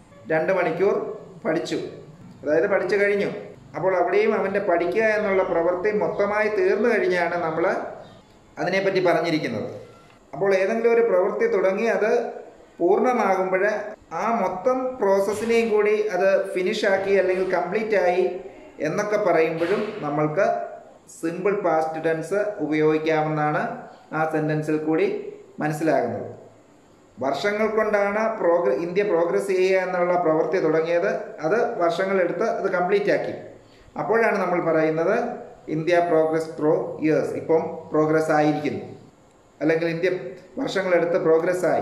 2 മണിക്കൂർ പഠിച്ചു, അതായത് പഠിച്ചു കഴിഞ്ഞു. അപ്പോൾ അവിടെയും അവൻ്റെ പഠിക്കുക എന്നുള്ള പ്രവൃത്തി മൊത്തമായി തീർന്നു കഴിഞ്ഞാണ് നമ്മൾ അതിനെപ്പറ്റി പറഞ്ഞിരിക്കുന്നത്. അപ്പോൾ ഏതെങ്കിലും ഒരു പ്രവൃത്തി തുടങ്ങി അത് പൂർണ്ണമാകുമ്പോൾ ആ മൊത്തം പ്രോസസ്സിനെയും കൂടി അത് ഫിനിഷാക്കി അല്ലെങ്കിൽ കംപ്ലീറ്റ് ആയി എന്നൊക്കെ പറയുമ്പോഴും നമ്മൾക്ക് സിമ്പിൾ പാസ്റ്റ് ടെൻസ് ഉപയോഗിക്കാമെന്നാണ് ആ സെൻറ്റൻസിൽ കൂടി മനസ്സിലാകുന്നത്. വർഷങ്ങൾ കൊണ്ടാണ് ഇന്ത്യ പ്രോഗ്രസ് ചെയ്യുക എന്നുള്ള പ്രവൃത്തി തുടങ്ങിയത്, അത് വർഷങ്ങളെടുത്ത് അത് കംപ്ലീറ്റ് ആക്കി. അപ്പോഴാണ് നമ്മൾ പറയുന്നത് ഇന്ത്യ പ്രോഗ്രസ് ത്രൂ ഇയേഴ്സ്, ഇപ്പം പ്രോഗ്രസ് ആയിരിക്കുന്നു, അല്ലെങ്കിൽ ഇന്ത്യ വർഷങ്ങളെടുത്ത് പ്രോഗ്രസ് ആയി.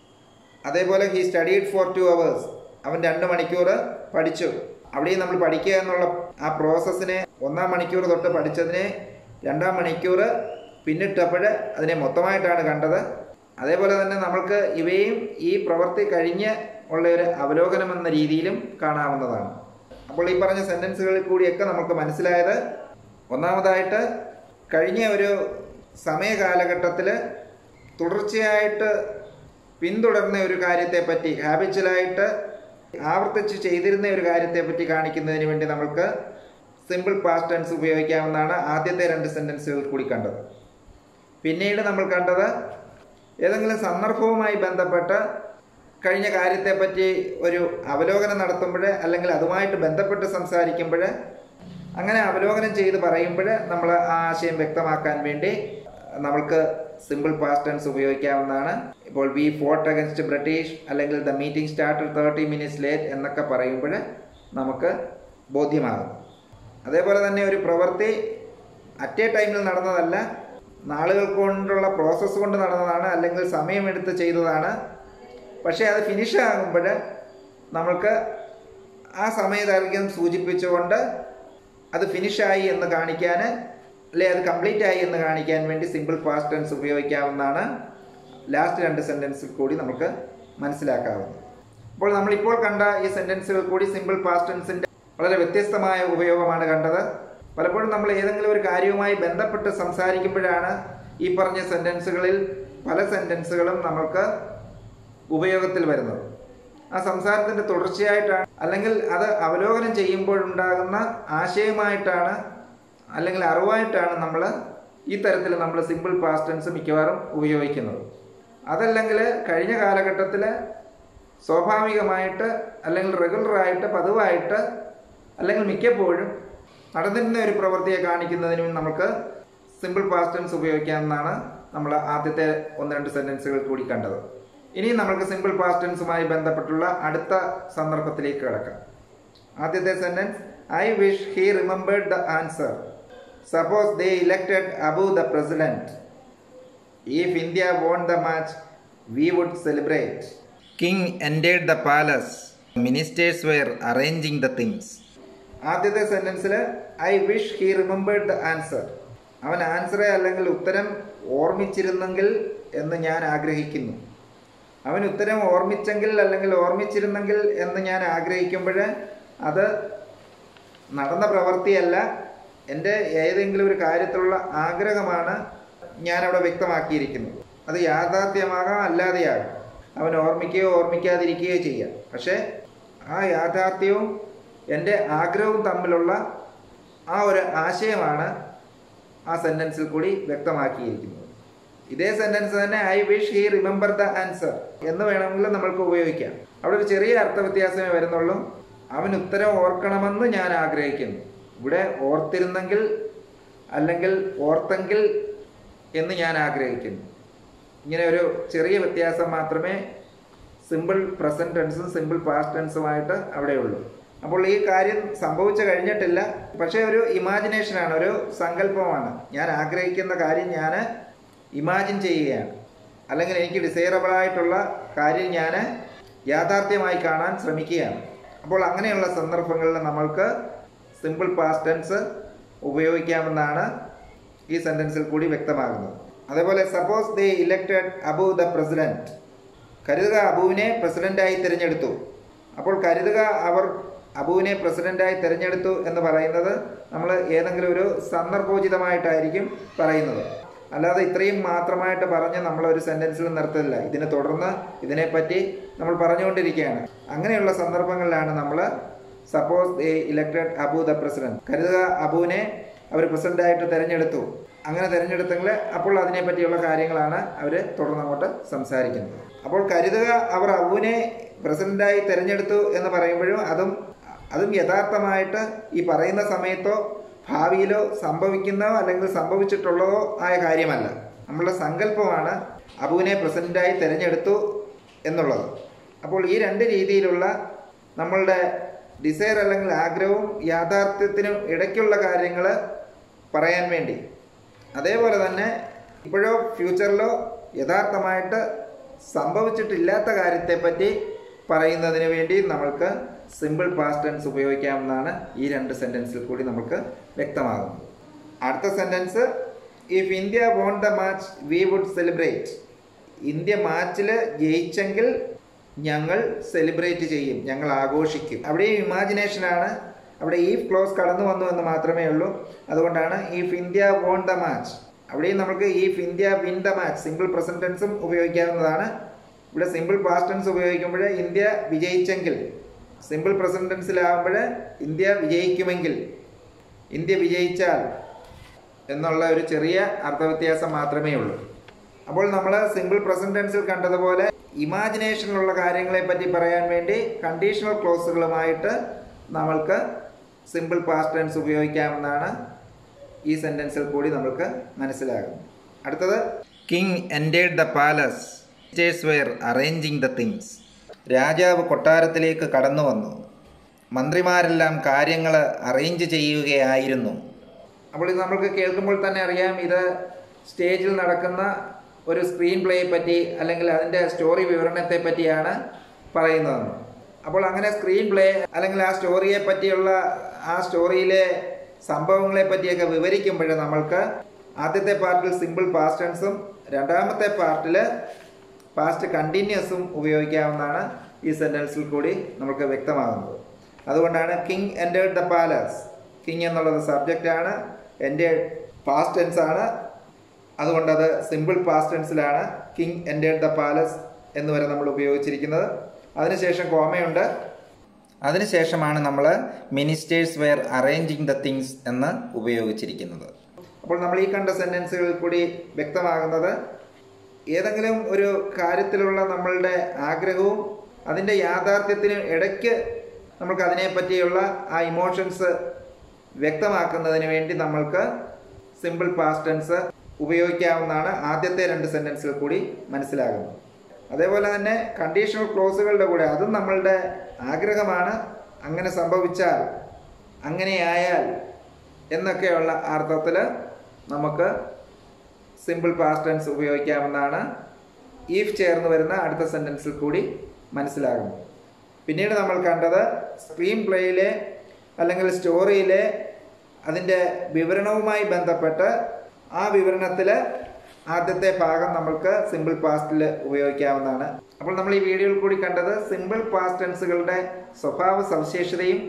അതേപോലെ ഹീ സ്റ്റഡീഡ് ഫോർ 2 hours, അവൻ 2 മണിക്കൂർ പഠിച്ചു. അവിടെയും നമ്മൾ പഠിക്കുക എന്നുള്ള ആ പ്രോസസ്സിനെ 1-ാം മണിക്കൂർ തൊട്ട് പഠിച്ചതിനെ 2-ാം മണിക്കൂർ പിന്നിട്ടപ്പോൾ അതിനെ മൊത്തമായിട്ടാണ് കണ്ടത്. അതേപോലെ തന്നെ നമ്മൾക്ക് ഇവയും ഈ പ്രവൃത്തി കഴിഞ്ഞ് ഉള്ള ഒരു അവലോകനം എന്ന രീതിയിലും കാണാവുന്നതാണ്. അപ്പോൾ ഈ പറഞ്ഞ സെൻറ്റൻസുകളിൽ കൂടിയൊക്കെ നമുക്ക് മനസ്സിലായത്, ഒന്നാമതായിട്ട് കഴിഞ്ഞ ഒരു സമയ കാലഘട്ടത്തിൽ തുടർച്ചയായിട്ട് പിന്തുടർന്ന ഒരു കാര്യത്തെപ്പറ്റി, ഹാബിച്വലായിട്ട് ആവർത്തിച്ച് ചെയ്തിരുന്ന ഒരു കാര്യത്തെപ്പറ്റി കാണിക്കുന്നതിന് വേണ്ടി നമുക്ക് സിമ്പിൾ പാസ്റ്റ് ടെൻസ് ഉപയോഗിക്കാമെന്നാണ് ആദ്യത്തെ 2 സെൻറ്റൻസുകൾ കൂടി കണ്ടത്. പിന്നീട് നമ്മൾ കണ്ടത് ഏതെങ്കിലും സന്ദർഭവുമായി ബന്ധപ്പെട്ട് കഴിഞ്ഞ കാര്യത്തെപ്പറ്റി ഒരു അവലോകനം നടത്തുമ്പോൾ അല്ലെങ്കിൽ അതുമായിട്ട് ബന്ധപ്പെട്ട് സംസാരിക്കുമ്പോൾ, അങ്ങനെ അവലോകനം ചെയ്ത് പറയുമ്പോൾ നമ്മൾ ആ ആശയം വ്യക്തമാക്കാൻ വേണ്ടി നമ്മൾക്ക് സിമ്പിൾ പാസ്റ്റ് ടെൻസ് ഉപയോഗിക്കാവുന്നതാണ്. ഇപ്പോൾ വി ഫോട്ട് അഗൻസ്റ്റ് ബ്രിട്ടീഷ് അല്ലെങ്കിൽ the meeting started 30 minutes late എന്നൊക്കെ പറയുമ്പോൾ നമുക്ക് ബോധ്യമാകും. അതേപോലെ തന്നെ ഒരു പ്രവൃത്തി അറ്റ് എ ടൈമിൽ നടന്നതല്ല, നാളുകൾ കൊണ്ടുള്ള പ്രോസസ്സ് കൊണ്ട് നടന്നതാണ്, അല്ലെങ്കിൽ സമയമെടുത്ത് ചെയ്തതാണ്. പക്ഷേ അത് ഫിനിഷ് ആകുമ്പോൾ നമ്മൾക്ക് ആ സമയദൈർഘ്യം സൂചിപ്പിച്ചുകൊണ്ട് അത് ഫിനിഷായി എന്ന് കാണിക്കാൻ, അല്ലെ അത് കംപ്ലീറ്റ് ആയി എന്ന് കാണിക്കാൻ വേണ്ടി സിമ്പിൾ പാസ്റ്റ് ടെൻസ് ഉപയോഗിക്കാവുന്നതാണ്. ലാസ്റ്റ് 2 സെൻറ്റൻസിൽ കൂടി നമുക്ക് മനസ്സിലാക്കാവുന്നത്. അപ്പോൾ നമ്മളിപ്പോൾ കണ്ട ഈ സെൻറ്റൻസുകൾ കൂടി സിമ്പിൾ പാസ്റ്റ് ടെൻസിൻ്റെ വളരെ വ്യത്യസ്തമായ ഉപയോഗമാണ് കണ്ടത്. പലപ്പോഴും നമ്മൾ ഏതെങ്കിലും ഒരു കാര്യവുമായി ബന്ധപ്പെട്ട് സംസാരിക്കുമ്പോഴാണ് ഈ പറഞ്ഞ സെൻറ്റൻസുകളിൽ പല സെൻറ്റൻസുകളും നമുക്ക് ഉപയോഗത്തിൽ വരുന്നത്. ആ സംസാരത്തിൻ്റെ തുടർച്ചയായിട്ടാണ്, അല്ലെങ്കിൽ അത് അവലോകനം ചെയ്യുമ്പോഴുണ്ടാകുന്ന ആശയമായിട്ടാണ്, അല്ലെങ്കിൽ അറിവായിട്ടാണ് നമ്മൾ ഈ തരത്തിൽ നമ്മൾ സിമ്പിൾ പാസ്റ്റ് ടെൻസ് മിക്കവാറും ഉപയോഗിക്കുന്നത്. അതല്ലെങ്കിൽ കഴിഞ്ഞ കാലഘട്ടത്തിൽ സ്വാഭാവികമായിട്ട് അല്ലെങ്കിൽ റെഗുലറായിട്ട് പതിവായിട്ട് അല്ലെങ്കിൽ മിക്കപ്പോഴും നടന്നിരുന്ന ഒരു പ്രവൃത്തിയെ കാണിക്കുന്നതിനും നമുക്ക് സിമ്പിൾ പാസ്റ്റ് ടെൻസ് ഉപയോഗിക്കാമെന്നാണ് നമ്മൾ ആദ്യത്തെ 1-2 സെൻറ്റൻസുകൾ കൂടി കണ്ടത്. ഇനി നമുക്ക് സിമ്പിൾ പാസ്റ്റ് ടെൻസുമായി ബന്ധപ്പെട്ടുള്ള അടുത്ത സന്ദർഭത്തിലേക്ക് കിടക്കാം. ആദ്യത്തെ sentence, I wish he remembered the answer. Suppose they elected Abu the president. If India won the match, we would celebrate. King entered the palace. Ministers were arranging the things. ആദ്യത്തെ സെൻറ്റൻസിൽ I wish he remembered the answer. അവൻ ആൻസറെ അല്ലെങ്കിൽ ഉത്തരം ഓർമ്മിച്ചിരുന്നെങ്കിൽ എന്ന് ഞാൻ ആഗ്രഹിക്കുന്നു. അവൻ ഉത്തരം ഓർമ്മിച്ചെങ്കിൽ അല്ലെങ്കിൽ ഓർമ്മിച്ചിരുന്നെങ്കിൽ എന്ന് ഞാൻ ആഗ്രഹിക്കുമ്പോൾ അത് നടന്ന പ്രവൃത്തിയല്ല, എൻ്റെ ഏതെങ്കിലും ഒരു കാര്യത്തിലുള്ള ആഗ്രഹമാണ് ഞാനവിടെ വ്യക്തമാക്കിയിരിക്കുന്നത്. അത് യാഥാർത്ഥ്യമാകാം, അല്ലാതെയാകാം. അവൻ ഓർമ്മിക്കുകയോ ഓർമ്മിക്കാതിരിക്കുകയോ ചെയ്യാം. പക്ഷേ ആ യാഥാർത്ഥ്യവും എൻ്റെ ആഗ്രഹവും തമ്മിലുള്ള ആ ഒരു ആശയമാണ് ആ സെൻറ്റൻസിൽ കൂടി വ്യക്തമാക്കിയിരിക്കുന്നത്. ഇതേ സെൻറ്റൻസ് തന്നെ I wish he remember the answer എന്ന് വേണമെങ്കിൽ നമ്മൾക്ക് ഉപയോഗിക്കാം. അവിടെ ഒരു ചെറിയ അർത്ഥവ്യത്യാസമേ വരുന്നുള്ളൂ. അവൻ ഉത്തരം ഓർക്കണമെന്ന് ഞാൻ ആഗ്രഹിക്കുന്നു. ഇവിടെ ഓർത്തിരുന്നെങ്കിൽ അല്ലെങ്കിൽ ഓർത്തെങ്കിൽ എന്ന് ഞാൻ ആഗ്രഹിക്കുന്നു. ഇങ്ങനെ ഒരു ചെറിയ വ്യത്യാസം മാത്രമേ സിമ്പിൾ പ്രസൻറ്റ് ടെൻസും സിമ്പിൾ പാസ്റ്റ് ടെൻസുമായിട്ട് അവിടെയുള്ളൂ. അപ്പോൾ ഈ കാര്യം സംഭവിച്ചു കഴിഞ്ഞിട്ടില്ല, പക്ഷേ ഒരു ഇമാജിനേഷനാണ്, ഒരു സങ്കല്പമാണ്. ഞാൻ ആഗ്രഹിക്കുന്ന കാര്യം ഞാൻ ഇമാജിൻ ചെയ്യുകയാണ്. അല്ലെങ്കിൽ എനിക്ക് ഡിസൈറബിൾ ആയിട്ടുള്ള കാര്യം ഞാൻ യാഥാർത്ഥ്യമായി കാണാൻ ശ്രമിക്കുകയാണ്. അപ്പോൾ അങ്ങനെയുള്ള സന്ദർഭങ്ങളിൽ നമ്മൾക്ക് സിമ്പിൾ പാസ്റ്റ് ടെൻസ് ഉപയോഗിക്കാമെന്നാണ് ഈ സെൻറ്റൻസിൽ കൂടി വ്യക്തമാകുന്നത്. അതേപോലെ suppose they elected Abu the president. കരുതുക അബുവിനെ പ്രസിഡന്റായി തിരഞ്ഞെടുത്തു. അപ്പോൾ കരുതുക അവർ അബുവിനെ പ്രസിഡന്റായി തിരഞ്ഞെടുത്തു എന്ന് പറയുന്നത് നമ്മൾ ഏതെങ്കിലും ഒരു സന്ദർഭോചിതമായിട്ടായിരിക്കും പറയുന്നത്. അല്ലാതെ ഇത്രയും മാത്രമായിട്ട് പറഞ്ഞ് നമ്മളൊരു സെൻറ്റൻസിൽ നിർത്തില്ല. ഇതിനെ തുടർന്ന് ഇതിനെപ്പറ്റി നമ്മൾ പറഞ്ഞുകൊണ്ടിരിക്കുകയാണ്. അങ്ങനെയുള്ള സന്ദർഭങ്ങളിലാണ് നമ്മൾ suppose they elected Abu the president, കരുതുക അബുവിനെ അവർ പ്രസിഡന്റായിട്ട് തിരഞ്ഞെടുത്തു. അങ്ങനെ തിരഞ്ഞെടുത്തെങ്കിൽ അപ്പോൾ അതിനെപ്പറ്റിയുള്ള കാര്യങ്ങളാണ് അവർ തുടർന്ന് അങ്ങോട്ട് സംസാരിക്കുന്നത്. അപ്പോൾ കരുതുക അവർ അബുവിനെ പ്രസിഡന്റായി തിരഞ്ഞെടുത്തു എന്ന് പറയുമ്പോഴും അതും യഥാർത്ഥമായിട്ട് ഈ പറയുന്ന സമയത്തോ ഭാവിയിലോ സംഭവിക്കുന്നതോ അല്ലെങ്കിൽ സംഭവിച്ചിട്ടുള്ളതോ ആയ കാര്യമല്ല. നമ്മളുടെ സങ്കല്പമാണ് അബുവിനെ പ്രസിഡന്റായി തിരഞ്ഞെടുത്തു എന്നുള്ളത്. അപ്പോൾ ഈ രണ്ട് രീതിയിലുള്ള നമ്മളുടെ ഡിസയർ അല്ലെങ്കിൽ ആഗ്രഹവും യാഥാർത്ഥ്യത്തിനും ഇടയ്ക്കുള്ള കാര്യങ്ങൾ പറയാൻ വേണ്ടി, അതേപോലെ തന്നെ ഇപ്പോഴോ ഫ്യൂച്ചറിലോ യഥാർത്ഥമായിട്ട് സംഭവിച്ചിട്ടില്ലാത്ത കാര്യത്തെപ്പറ്റി പറയുന്നതിന് വേണ്ടി നമ്മൾക്ക് സിമ്പിൾ പാസ്റ്റ് ടെൻസ് ഉപയോഗിക്കാമെന്നാണ് ഈ രണ്ട് സെൻറ്റൻസിൽ കൂടി നമുക്ക് വ്യക്തമാകുന്നത്. അടുത്ത sentence, if India won the match we would celebrate. India മാച്ചിൽ ജയിച്ചെങ്കിൽ ഞങ്ങൾ സെലിബ്രേറ്റ് ചെയ്യും, ഞങ്ങൾ ആഘോഷിക്കും. അവിടെയും ഇമാജിനേഷനാണ്. അവിടെ ഈഫ് ക്ലോസ് കടന്നു വന്നു എന്ന് മാത്രമേ ഉള്ളൂ. അതുകൊണ്ടാണ് if India won the match. അവിടെയും നമുക്ക് if India win the match simple present ടെൻസും ഉപയോഗിക്കാവുന്നതാണ്. ഇവിടെ സിമ്പിൾ പാസ്റ്റ് ടെൻസ് ഉപയോഗിക്കുമ്പോൾ ഇന്ത്യ വിജയിച്ചെങ്കിൽ, സിമ്പിൾ പ്രസന്റ് ടെൻസിലാവുമ്പോൾ ഇന്ത്യ വിജയിക്കുമെങ്കിൽ, ഇന്ത്യ വിജയിച്ചാൽ എന്നുള്ള ഒരു ചെറിയ അർത്ഥവ്യത്യാസം മാത്രമേ ഉള്ളൂ. അപ്പോൾ നമ്മൾ സിമ്പിൾ പ്രസന്റ് ടെൻസിൽ കണ്ടതുപോലെ ഇമാജിനേഷനിലുള്ള കാര്യങ്ങളെ പറ്റി പറയാൻ വേണ്ടി കണ്ടീഷണൽ ക്ലോസുകളുമായിട്ട് നമ്മൾക്ക് സിമ്പിൾ പാസ്റ്റ് ടെൻസ് ഉപയോഗിക്കാമെന്നാണ് ഈ സെൻറ്റൻസിൽ കൂടി നമുക്ക് മനസ്സിലാകും. അടുത്തത്, king entered the palace, ministers were arranging the things. രാജാവ് കൊട്ടാരത്തിലേക്ക് കടന്നു വന്നു, മന്ത്രിമാരെല്ലാം കാര്യങ്ങൾ അറേഞ്ച് ചെയ്യുകയായിരുന്നു. അപ്പോൾ ഇത് നമ്മൾക്ക് കേൾക്കുമ്പോൾ തന്നെ അറിയാം, ഇത് സ്റ്റേജിൽ നടക്കുന്ന ഒരു സ്ക്രീൻ പ്ലേയെ പറ്റി അല്ലെങ്കിൽ അതിൻ്റെ സ്റ്റോറി വിവരണത്തെ പറ്റിയാണ് പറയുന്നത്. അപ്പോൾ അങ്ങനെ സ്ക്രീൻ പ്ലേ അല്ലെങ്കിൽ ആ സ്റ്റോറിയെ പറ്റിയുള്ള ആ സ്റ്റോറിയിലെ സംഭവങ്ങളെ പറ്റിയൊക്കെ വിവരിക്കുമ്പോൾ നമ്മൾക്ക് ആദ്യത്തെ പാർട്ടിൽ സിമ്പിൾ പാസ്റ്റ് ടെൻസും രണ്ടാമത്തെ പാർട്ടിൽ പാസ്റ്റ് കണ്ടിന്യൂസും ഉപയോഗിക്കാവുന്നതാണ് ഈ സെൻറ്റൻസിൽ കൂടി നമുക്ക് വ്യക്തമാകുന്നത്. അതുകൊണ്ടാണ് king entered the palace. King എന്നുള്ളത് സബ്ജക്റ്റാണ്, എൻറ്റേർഡ് പാസ്റ്റ് ടെൻസ് ആണ്. അതുകൊണ്ടത് സിമ്പിൾ പാസ്റ്റ് ടെൻസിലാണ് കിങ് എൻറ്റേർഡ് ദ പാലസ് എന്ന് വരെ നമ്മൾ ഉപയോഗിച്ചിരിക്കുന്നത്. അതിനുശേഷം കോമയുണ്ട്. അതിനുശേഷമാണ് നമ്മൾ ministers were arranging the things എന്ന് ഉപയോഗിച്ചിരിക്കുന്നത്. അപ്പോൾ നമ്മൾ ഈ കണ്ട സെൻറ്റൻസുകളിൽ കൂടി വ്യക്തമാകുന്നത് ഏതെങ്കിലും ഒരു കാര്യത്തിലുള്ള നമ്മളുടെ ആഗ്രഹവും അതിൻ്റെ യാഥാർത്ഥ്യത്തിനും ഇടയ്ക്ക് നമുക്ക് അതിനെപ്പറ്റിയുള്ള ആ ഇമോഷൻസ് വ്യക്തമാക്കുന്നതിന് വേണ്ടി നമ്മൾക്ക് സിമ്പിൾ പാസ്റ്റ് ടെൻസ് ഉപയോഗിക്കാവുന്നതാണ് ആദ്യത്തെ രണ്ട് സെൻറ്റൻസുകൾ കൂടി മനസ്സിലാകുന്നത്. അതേപോലെ തന്നെ കണ്ടീഷണൽ ക്ലോസുകളുടെ കൂടെ അതും നമ്മളുടെ ആഗ്രഹമാണ്, അങ്ങനെ സംഭവിച്ചാൽ, അങ്ങനെയായാൽ എന്നൊക്കെയുള്ള അർത്ഥത്തിൽ നമുക്ക് സിമ്പിൾ പാസ്റ്റ് ടെൻസ് ഉപയോഗിക്കാവുന്നതാണ് ഈഫ് ചേർന്ന് വരുന്ന അടുത്ത സെൻറ്റൻസിൽ കൂടി മനസ്സിലാകുന്നു. പിന്നീട് നമ്മൾ കണ്ടത് സ്ക്രീൻ പ്ലേയിലെ അല്ലെങ്കിൽ സ്റ്റോറിയിലെ അതിൻ്റെ വിവരണവുമായി ബന്ധപ്പെട്ട് ആ വിവരണത്തിൽ ആദ്യത്തെ ഭാഗം നമ്മൾക്ക് സിമ്പിൾ പാസ്റ്റിൽ ഉപയോഗിക്കാവുന്നതാണ്. അപ്പോൾ നമ്മൾ ഈ വീഡിയോയിൽ കൂടി കണ്ടത് സിമ്പിൾ പാസ്റ്റ് ടെൻസുകളുടെ സ്വഭാവ സവിശേഷതയും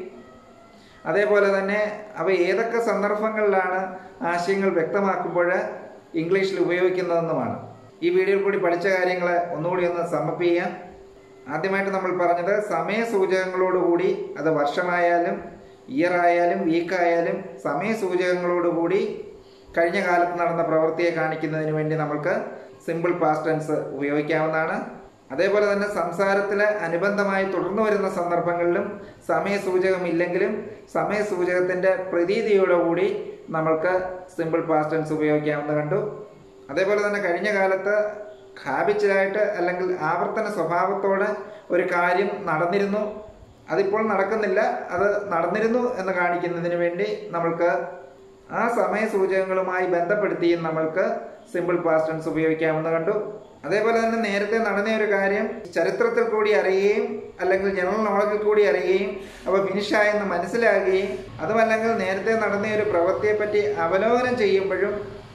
അതേപോലെ തന്നെ അവ ഏതൊക്കെ സന്ദർഭങ്ങളിലാണ് ആശയങ്ങൾ വ്യക്തമാക്കുമ്പോൾ ഇംഗ്ലീഷിൽ ഉപയോഗിക്കുന്നതെന്നുമാണ്. ഈ വീഡിയോയിൽ കൂടി പഠിച്ച കാര്യങ്ങൾ ഒന്നുകൂടി ഒന്ന് സമ്മപ്പ് ചെയ്യാം. ആദ്യമായിട്ട് നമ്മൾ പറഞ്ഞത് സമയസൂചകങ്ങളോടുകൂടി, അത് വർഷമായാലും ഇയർ ആയാലും വീക്കായാലും സമയസൂചകങ്ങളോടുകൂടി കഴിഞ്ഞ കാലത്ത് നടന്ന പ്രവൃത്തിയെ കാണിക്കുന്നതിന് വേണ്ടി നമുക്ക് സിമ്പിൾ പാസ്റ്റ് ടെൻസ് ഉപയോഗിക്കാവുന്നതാണ്. അതേപോലെ തന്നെ സംസാരത്തിൽ അനുബന്ധമായി തുടർന്നു വരുന്ന സന്ദർഭങ്ങളിലും സമയസൂചകമില്ലെങ്കിലും സമയസൂചകത്തിൻ്റെ പ്രതീതിയോടുകൂടി നമ്മൾക്ക് സിമ്പിൾ പാസ്റ്റ് ടെൻസ് ഉപയോഗിക്കാവുന്ന കണ്ടു. അതേപോലെ തന്നെ കഴിഞ്ഞ കാലത്ത് ഹാബിച്വലായിട്ട് അല്ലെങ്കിൽ ആവർത്തന സ്വഭാവത്തോടെ ഒരു കാര്യം നടന്നിരുന്നു, അതിപ്പോൾ നടക്കുന്നില്ല, അത് നടന്നിരുന്നു എന്ന് കാണിക്കുന്നതിന് വേണ്ടി നമ്മൾക്ക് ആ സമയസൂചകങ്ങളുമായി ബന്ധപ്പെടുത്തിയും നമ്മൾക്ക് സിമ്പിൾ പാസ്റ്റ് ടെൻസ് ഉപയോഗിക്കാമെന്ന് കണ്ടു. അതേപോലെ തന്നെ നേരത്തെ നടന്ന ഒരു കാര്യം ചരിത്രത്തിൽ കൂടി അറിയുകയും അല്ലെങ്കിൽ ജനറൽ നോളജിൽ കൂടി അറിയുകയും അപ്പോൾ ഫിനിഷായെന്ന് മനസ്സിലാകുകയും അതുമല്ലെങ്കിൽ നേരത്തെ നടന്ന ഒരു പ്രവൃത്തിയെപ്പറ്റി അവലോകനം ചെയ്യുമ്പോഴും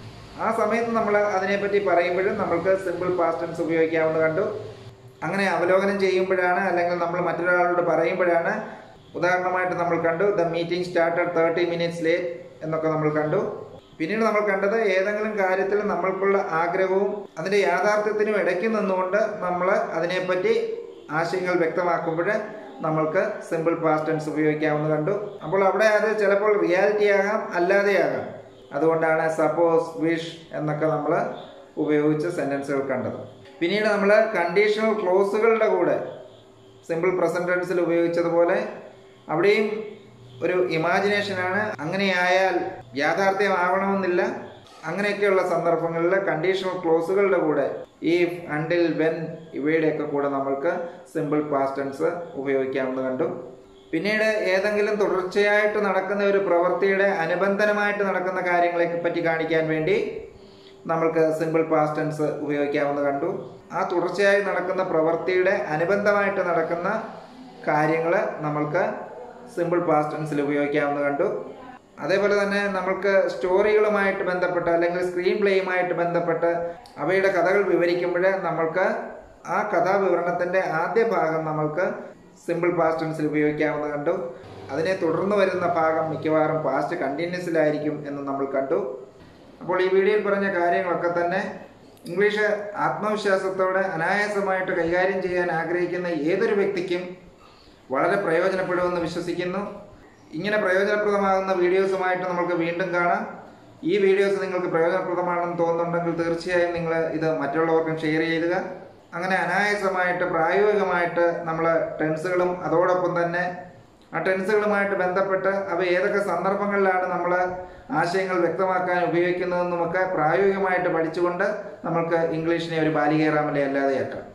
ആ സമയത്ത് നമ്മൾ അതിനെപ്പറ്റി പറയുമ്പോഴും നമ്മൾക്ക് സിമ്പിൾ പാസ്റ്റ് ടെൻസ് ഉപയോഗിക്കാമെന്ന് കണ്ടു. അങ്ങനെ അവലോകനം ചെയ്യുമ്പോഴാണ് അല്ലെങ്കിൽ നമ്മൾ മറ്റൊരാളോട് പറയുമ്പോഴാണ്. ഉദാഹരണമായിട്ട് നമ്മൾ കണ്ടു the meeting started 30 minutes late എന്നൊക്കെ നമ്മൾ കണ്ടു. പിന്നീട് നമ്മൾ കണ്ടത് ഏതെങ്കിലും കാര്യത്തിൽ നമ്മൾക്കുള്ള ആഗ്രഹവും അതിൻ്റെ യാഥാർത്ഥ്യത്തിനും ഇടയ്ക്ക് നിന്നുകൊണ്ട് നമ്മൾ അതിനെപ്പറ്റി ആശയങ്ങൾ വ്യക്തമാക്കുമ്പോൾ നമ്മൾക്ക് സിമ്പിൾ പാസ്റ്റ് ടെൻസ് ഉപയോഗിക്കാമെന്ന് കണ്ടു. അപ്പോൾ അവിടെ അത് ചിലപ്പോൾ റിയാലിറ്റി ആകാം, അല്ലാതെയാകാം. അതുകൊണ്ടാണ് സപ്പോസ്, വിഷ് എന്നൊക്കെ നമ്മൾ ഉപയോഗിച്ച് സെൻറ്റൻസുകൾ കണ്ടത്. പിന്നീട് നമ്മൾ കണ്ടീഷണൽ ക്ലോസുകളുടെ കൂടെ സിമ്പിൾ പ്രസന്റ് ടെൻസിൽ ഉപയോഗിച്ചതുപോലെ അവിടെയും ഒരു ഇമാജിനേഷനാണ്. അങ്ങനെയായാൽ യാഥാർത്ഥ്യമാവണമെന്നില്ല. അങ്ങനെയൊക്കെയുള്ള സന്ദർഭങ്ങളിൽ കണ്ടീഷണൽ ക്ലോസുകളുടെ കൂടെ ഈഫ്, അണ്ടിൽ, വെൻ ഇവയുടെയൊക്കെ കൂടെ നമ്മൾക്ക് സിമ്പിൾ പാസ്റ്റ് ടെൻസ് ഉപയോഗിക്കാമെന്ന് കണ്ടു. പിന്നീട് ഏതെങ്കിലും തുടർച്ചയായിട്ട് നടക്കുന്ന ഒരു പ്രവൃത്തിയുടെ അനുബന്ധനമായിട്ട് നടക്കുന്ന കാര്യങ്ങളെ പറ്റി കാണിക്കാൻ വേണ്ടി നമ്മൾക്ക് സിമ്പിൾ പാസ്റ്റ് ടെൻസ് ഉപയോഗിക്കാമെന്ന് കണ്ടു. ആ തുടർച്ചയായി നടക്കുന്ന പ്രവൃത്തിയുടെ അനുബന്ധമായിട്ട് നടക്കുന്ന കാര്യങ്ങൾ നമ്മൾക്ക് സിമ്പിൾ പാസ്റ്റ് ടെൻസിൽ ഉപയോഗിക്കാമെന്ന് കണ്ടു. അതേപോലെ തന്നെ നമ്മൾക്ക് സ്റ്റോറികളുമായിട്ട് ബന്ധപ്പെട്ട് അല്ലെങ്കിൽ സ്ക്രീൻ പ്ലേയുമായിട്ട് ബന്ധപ്പെട്ട് അവയുടെ കഥകൾ വിവരിക്കുമ്പോൾ നമ്മൾക്ക് ആ കഥാവിവരണത്തിൻ്റെ ആദ്യ ഭാഗം നമ്മൾക്ക് സിമ്പിൾ പാസ്റ്റ് ടെൻസിൽ ഉപയോഗിക്കാമെന്ന് കണ്ടു. അതിനെ തുടർന്ന് വരുന്ന ഭാഗം മിക്കവാറും പാസ്റ്റ് കണ്ടിന്യൂസിലായിരിക്കും എന്ന് നമ്മൾ കണ്ടു. അപ്പോൾ ഈ വീഡിയോയിൽ പറഞ്ഞ കാര്യങ്ങളൊക്കെ തന്നെ ഇംഗ്ലീഷ് ആത്മവിശ്വാസത്തോടെ അനായാസമായിട്ട് കൈകാര്യം ചെയ്യാൻ ആഗ്രഹിക്കുന്ന ഏതൊരു വ്യക്തിക്കും വളരെ പ്രയോജനപ്പെടുമെന്ന് വിശ്വസിക്കുന്നു. ഇങ്ങനെ പ്രയോജനപ്രദമാകുന്ന വീഡിയോസുമായിട്ട് നമുക്ക് വീണ്ടും കാണാം. ഈ വീഡിയോസ് നിങ്ങൾക്ക് പ്രയോജനപ്രദമാണെന്ന് തോന്നുന്നുണ്ടെങ്കിൽ തീർച്ചയായും നിങ്ങൾ ഇത് മറ്റുള്ളവർക്കും ഷെയർ ചെയ്യുക. അങ്ങനെ അനായാസമായിട്ട് പ്രായോഗികമായിട്ട് നമ്മൾ ടെൻസുകളും അതോടൊപ്പം തന്നെ ആ ടെൻസുകളുമായിട്ട് ബന്ധപ്പെട്ട് അവ ഏതൊക്കെ സന്ദർഭങ്ങളിലാണ് നമ്മൾ ആശയങ്ങൾ വ്യക്തമാക്കാൻ ഉപയോഗിക്കുന്നതെന്നുമൊക്കെ പ്രായോഗികമായിട്ട് പഠിച്ചുകൊണ്ട് നമുക്ക് ഇംഗ്ലീഷിനെ ഒരു ബാലികേറാമലെ അല്ലാതെയാക്കാം.